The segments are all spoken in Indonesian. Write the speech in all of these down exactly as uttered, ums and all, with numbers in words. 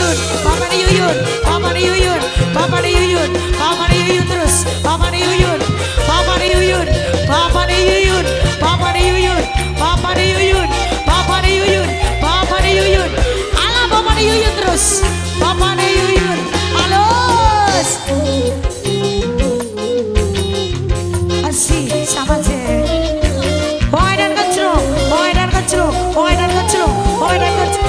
Yuyun, Papa ni Yuyun, Papa ni Yuyun, Papa ni Yuyun, Papa ni Yuyun terus, Papa ni Yuyun, Papa ni Yuyun, Papa ni Yuyun, Papa ni Yuyun, Papa ni Yuyun, Papa ni Yuyun, Papa ni Yuyun, ala Papa ni Yuyun terus, Papa ni Yuyun, halus, asih sama je, oi dan kecil, oi dan kecil, oi dan kecil, oi dan kecil.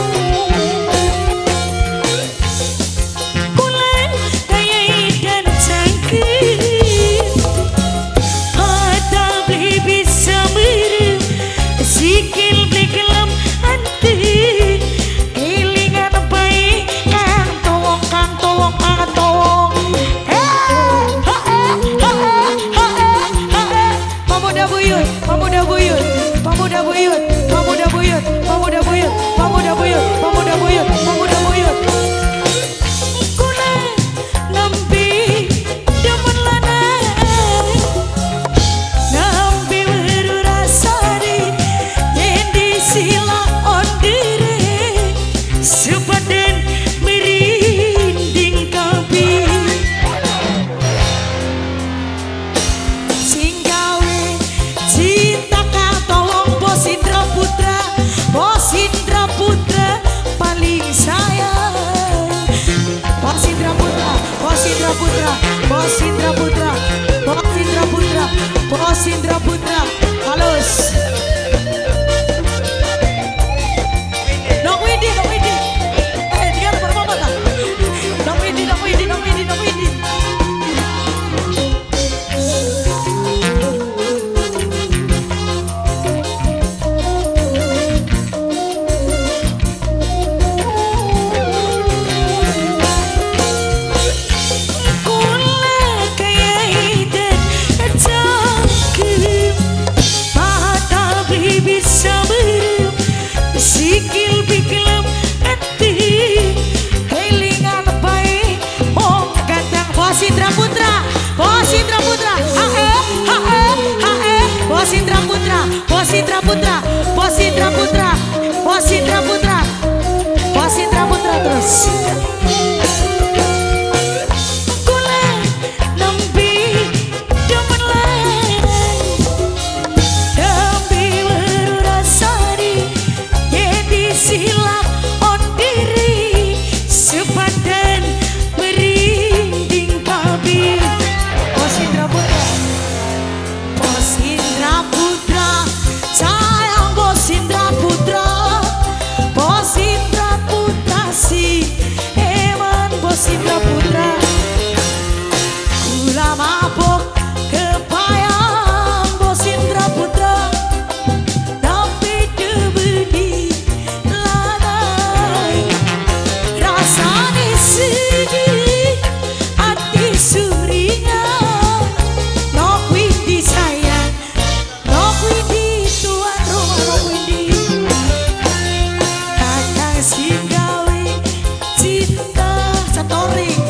Pemuda buyut, pemuda buyut, pemuda buyut, pemuda buyut, pemuda buyut, pemuda buyut, pemuda buyut. Kuna nampi demen lanang, nampi berurasari, yendi sila ondire, sepadan merinding kapi. Bos Indra Putra paling sayang. Bos Indra Putra, Bos Indra Putra, Bos Indra Putra, Bos Indra Putra, Bos Indra Putra, halus. Nok Widi, Nok Widi. Eh, dia berapa tak? Nok Widi, Nok Widi, Nok Widi, Nok Widi. Bos Indra Putra, Bos Indra Putra, hae, hae, hae, Bos Indra Putra, Bos Indra Putra, Bos Indra Putra, Bos Indra Putra, Bos Indra Putra terus. Kula nampi demen lanang, nampi berurasari, yendi silap ondiri, sepadan Bos Indra Putra, Bos Indra Putra, sayang Bos Indra Putra, Bos Indra Putra si eman Bos Indra Putra. Kula mabok kepayang Bos Indra Putra, tapi debeni lanang rasane sedih hati surinya. Nok Widi sayang, Nok Widi tuan rumah, Nok Widi kakang singgawi cinta satoring.